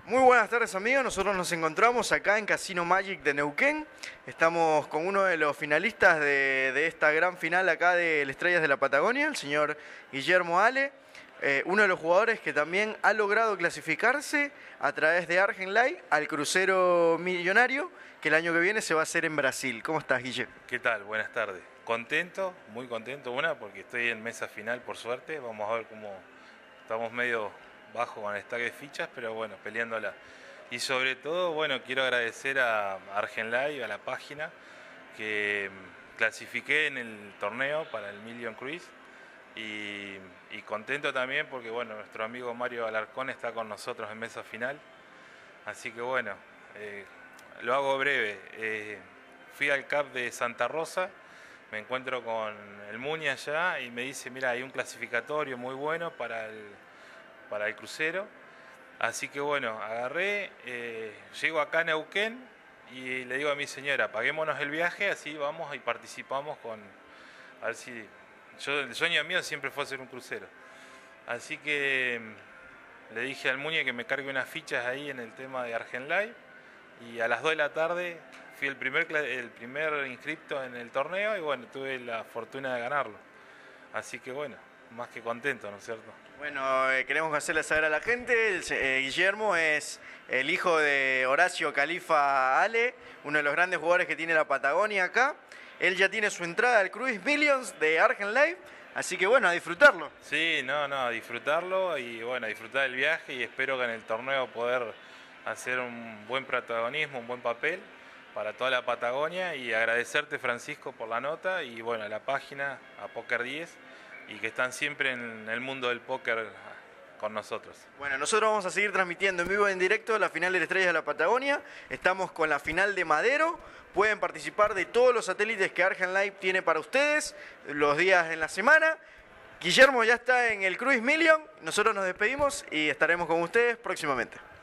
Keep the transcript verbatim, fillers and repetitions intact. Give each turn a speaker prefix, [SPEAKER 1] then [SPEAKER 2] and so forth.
[SPEAKER 1] Muy buenas tardes amigos, nosotros nos encontramos acá en Casino Magic de Neuquén. Estamos con uno de los finalistas de, de esta gran final acá del Estrellas de la Patagonia, el señor Guillermo Ale, eh, uno de los jugadores que también ha logrado clasificarse a través de Argen Live al crucero millonario que el año que viene se va a hacer en Brasil. ¿Cómo estás, Guille?
[SPEAKER 2] ¿Qué tal? Buenas tardes. Contento, muy contento, una porque estoy en mesa final por suerte, vamos a ver cómo estamos medio bajo con el stack de fichas, pero bueno, peleándola. Y sobre todo, bueno, quiero agradecer a Argen Live, a la página, que clasifiqué en el torneo para el Million Cruise. Y, y contento también porque, bueno, nuestro amigo Mario Alarcón está con nosotros en mesa final. Así que bueno, eh, lo hago breve. Eh, fui al C A P de Santa Rosa, me encuentro con el Muni allá y me dice, mira, hay un clasificatorio muy bueno para el... para el crucero, así que bueno, agarré, eh, llego acá a Neuquén y le digo a mi señora, paguémonos el viaje, así vamos y participamos con, a ver si, yo el sueño mío siempre fue hacer un crucero, así que le dije al Muñe que me cargue unas fichas ahí en el tema de Argen Live y a las dos de la tarde fui el primer, el primer inscripto en el torneo y bueno, tuve la fortuna de ganarlo, así que bueno, más que contento, ¿no es cierto?
[SPEAKER 1] Bueno, eh, queremos hacerle saber a la gente, el, eh, Guillermo es el hijo de Horacio Califa Ale, uno de los grandes jugadores que tiene la Patagonia acá. Él ya tiene su entrada al Cruise Millions de Argen Live, así que bueno, a disfrutarlo.
[SPEAKER 2] Sí, no, no, a disfrutarlo y bueno, a disfrutar el viaje y espero que en el torneo poder hacer un buen protagonismo, un buen papel para toda la Patagonia y agradecerte, Francisco, por la nota y bueno, a la página, a Poker diez, y que están siempre en el mundo del póker con nosotros.
[SPEAKER 1] Bueno, nosotros vamos a seguir transmitiendo en vivo y en directo la final de Estrellas de la Patagonia. Estamos con la final de Madero. Pueden participar de todos los satélites que Argen Live tiene para ustedes los días en la semana. Guillermo ya está en el Cruise Million. Nosotros nos despedimos y estaremos con ustedes próximamente.